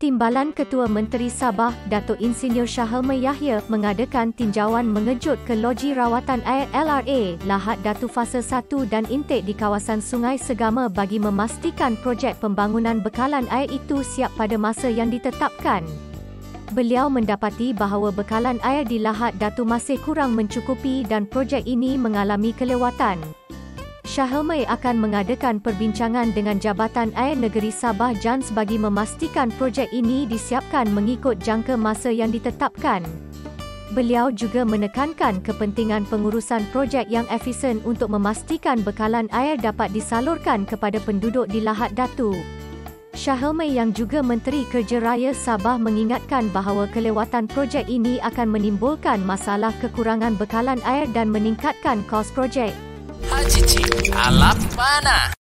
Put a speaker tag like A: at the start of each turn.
A: Timbalan Ketua Menteri Sabah, Datuk Insinyur Syahelmay Yahya mengadakan tinjauan mengejut ke loji rawatan air LRA Lahad Datu Fasa 1 dan intik di kawasan Sungai Segama bagi memastikan projek pembangunan bekalan air itu siap pada masa yang ditetapkan. Beliau mendapati bahawa bekalan air di Lahad Datu masih kurang mencukupi dan projek ini mengalami kelewatan. Syahelmay akan mengadakan perbincangan dengan Jabatan Air Negeri Sabah JANS bagi memastikan projek ini disiapkan mengikut jangka masa yang ditetapkan. Beliau juga menekankan kepentingan pengurusan projek yang efisien untuk memastikan bekalan air dapat disalurkan kepada penduduk di Lahad Datu. Syahelmay yang juga Menteri Kerja Raya Sabah mengingatkan bahawa kelewatan projek ini akan menimbulkan masalah kekurangan bekalan air dan meningkatkan kos projek.
B: Haji Cik, alam mana?